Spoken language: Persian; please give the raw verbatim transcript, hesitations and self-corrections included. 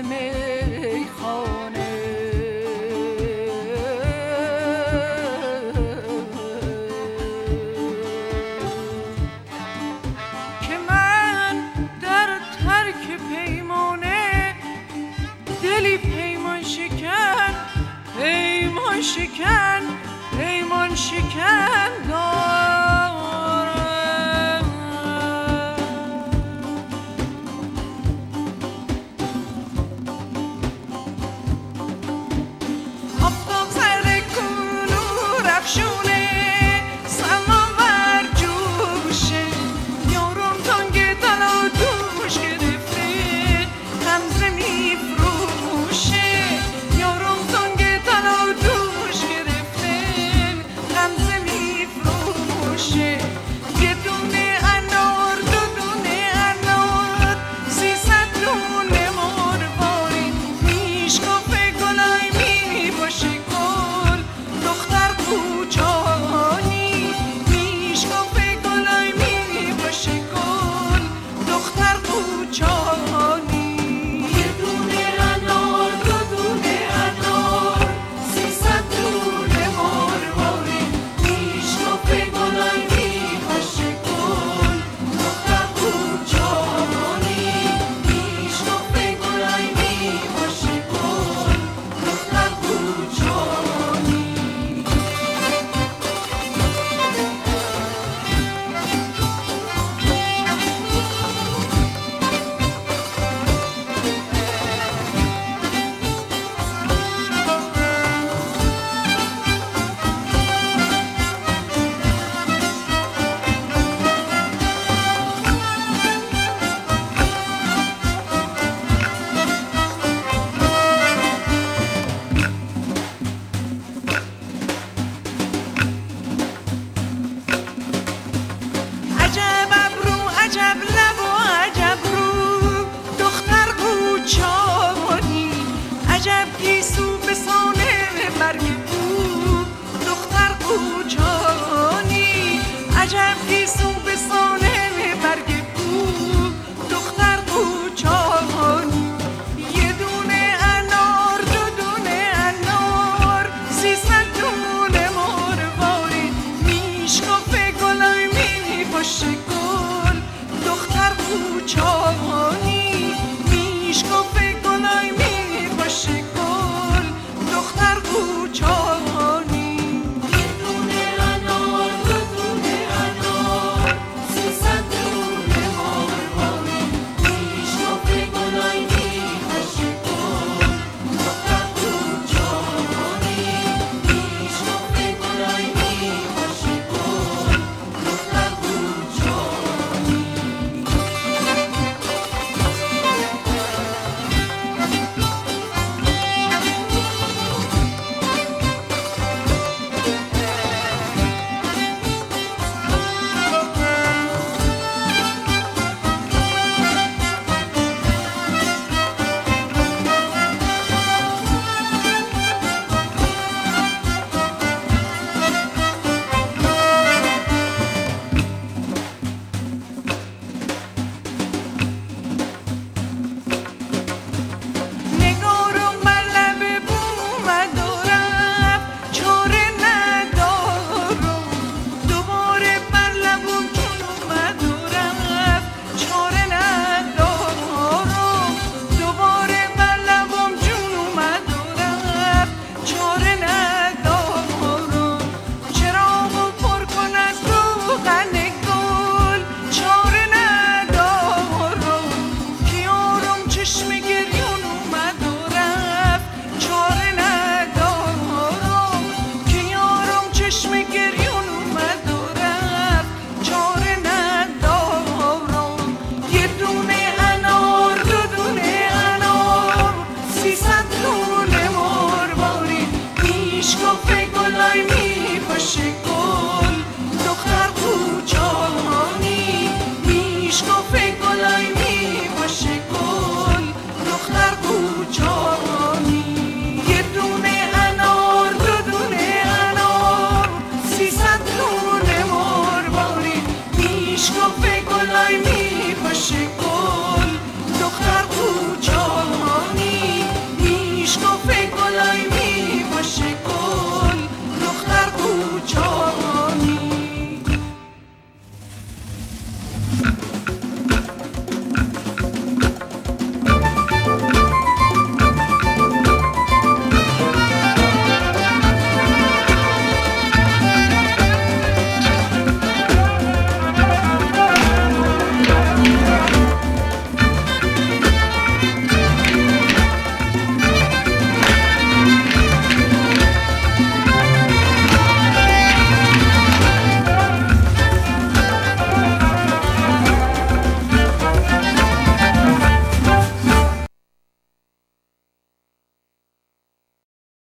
میخانه. که من در ترک پیمانه دلی پیمان شکن، پیمان شکن، پیمان شکن دارم. آفتاب سر کلور افشونه، سماور جوشه، یارم تنگ دل و دوش گرفته، غمزه میفروشه. یارم تنگ دل و دوش گرفته، غمزه میفروشه. یه دونه انار، دو دونه انار، سیصد دونه مروارید، میشکافه گلای می باشه گل، دختر کوچانی. میشکافه گلای می باشه گل، دختر کوچانی. یه دونه انار، دو دونه انار، سیصد دونه مروارید، میشکافه گلای می باشه گل، دختر کوچانی. میشکافه گلای می باشه گل، دختر کوچانی. عجب ابرو، عجب لب و عجب رو، دختر کوچانی. عجب گیسو به سانه برگ بو، دختر کوچانی. عجب گیسو به سانه برگ بو، دختر کوچانی. یه دونه انار، دو دونه انار، سیصد دونه مروارید، میشکافه گلای می باشه گل، دختر کوچانی. میشکافه گلای می باشه گل، دختر کوچانی. یه دونه انار، دو دونه انار، سیصد دونه مروارید، میشکافه گلای می باشه گل، دختر کوچانی. میشکافه گلای می باشه گل، دختر کوچانی. نگارم بر لب بوم دارم، چاره ندارم. دوباره بر لبم جونم دارم، چاره ندارم. دوباره بر لبم جونم دارم، چاره ندارم. چراغو پر کن از روغن گل، چاره ندارم. کیارم چشم گریونم دارم، چاره ندارم. کیارم چشم گریونم دارم، چاره ندارم. یه دونه انار، دو دونه انار، سیصد دونه مروارید، میشکافه گلای می باشه گل،